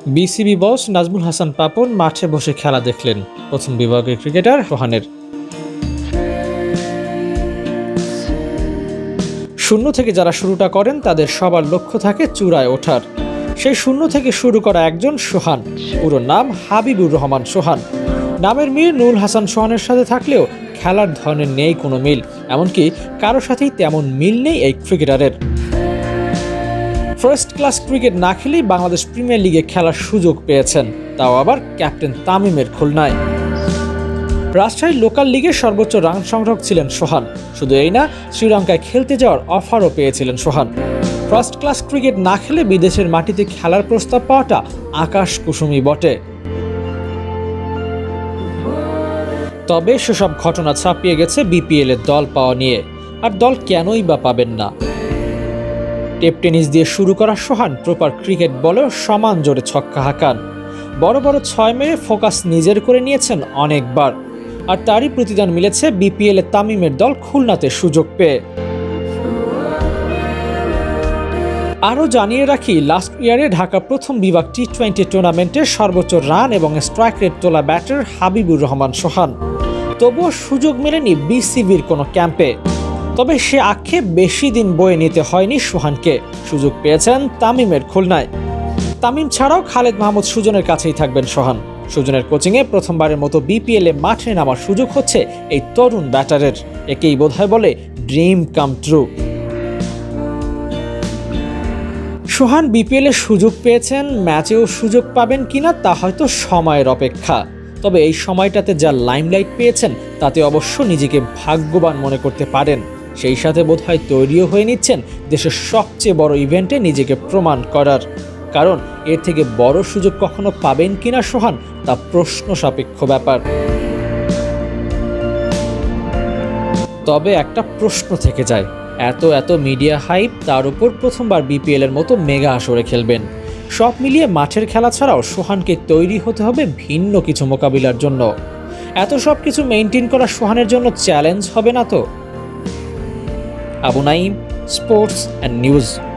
BCB boss Nazmul Hasan Papon মাঠে বসে খেলা দেখলেন প্রথম বিভাগের ক্রিকেটার সোহানের। শূন্য থেকে যারা শুরুটা করেন তাদের সবার লক্ষ্য থাকে চূড়ায় ওঠার। সেই শূন্য থেকে শুরু করা একজন সোহান, পুরো নাম হাবিবুর রহমান সোহান। নামের মিল নুরুল হাসান সোহানের সাথে থাকলেও খেলার ধরনের নেই কোনো মিল, এমনকি কারো সাথেই তেমন মিল নেই এই ক্রিকেটারের। ফার্স্ট ক্লাস ক্রিকেট না খেলেই বাংলাদেশ প্রিমিয়ার লিগে খেলার সুযোগ পেয়েছেন, তাও আবার ক্যাপ্টেন তামিমের খুলনায়। রাজশাহী লোকাল লিগে সর্বোচ্চ রান সংগ্রাহক ছিলেন সোহান। শুধু এই না, শ্রীলঙ্কায় খেলতে যাওয়ার অফারও পেয়েছিলেন সোহান। ফার্স্ট ক্লাস ক্রিকেট না খেলে বিদেশের মাটিতে খেলার প্রস্তাব পাওয়াটা আকাশ কুসুমই বটে। তবে সেসব ঘটনা ছাপিয়ে গেছে বিপিএল এর দল পাওয়া নিয়ে। আর দল কেনই বা পাবেন না? টেপ টেনিস দিয়ে শুরু করা সোহান প্রপার ক্রিকেট বলেও সমান জোরে ছক্কা হাঁকান। বড় বড় 6 মেরে ফোকাস নিজের করে নিয়েছেন অনেকবার। আর তারই প্রতিদান মিলেছে বিপিএল এ তামিমের দল খুলনাতে সুযোগ পেয়ে। আরও জানিয়ে রাখি, লাস্ট ইয়ারে ঢাকা প্রথম বিভাগ টি-20 টুর্নামেন্টে সর্বোচ্চ রান এবং স্ট্রাইক রেট তোলা ব্যাটার হাবিবুর রহমান সোহান। তবুও সুযোগ মেলেনি বিসিবির কোনো ক্যাম্পে। তবে সে আক্ষেপ বেশি দিন বয়ে নিতে হয়নি সোহানকে। সুযোগ পেয়েছেন তামিমের খুলনায়। তামিম ছাড়াও খালেদ মাহমুদ সুজনের কাছেই থাকবেন সোহান। সুজনের কোচিংয়ে প্রথমবারের মতো বিপিএল এ মাঠে নামার সুযোগ হচ্ছে এই তরুণ ব্যাটারের। একেই বোধহয় বলে dream come true. Sohan BPL এর সুযোগ পেয়েছেন, ম্যাচেও সুযোগ পাবেন কিনা তা হয়তো সময়ের অপেক্ষা। তবে এই সময়টাতে যা লাইমলাইট পেয়েছেন তাতে অবশ্য নিজেকে ভাগ্যবান মনে করতে পারেন। সেই সাথে বোধহয় তৈরিও হয়ে নিচ্ছেন দেশের সবচেয়ে বড় ইভেন্টে নিজেকে প্রমাণ করার। কারণ এর থেকে বড় সুযোগ কখনো পাবেন কিনা সোহান তা প্রশ্ন সাপেক্ষ ব্যাপার। তবে একটা প্রশ্ন থেকে যায়, এত মিডিয়া হাইপ, তার উপর প্রথমবার বিপিএল এর মতো মেগা আসরে খেলবেন। সব মিলিয়ে মাঠের খেলা ছাড়াও সোহানকে তৈরি হতে হবে ভিন্ন কিছু মোকাবিলার জন্য। এত সব কিছু মেইনটেইন করা সোহানের জন্য চ্যালেঞ্জ হবে না তো? Abu Naim, sports and news.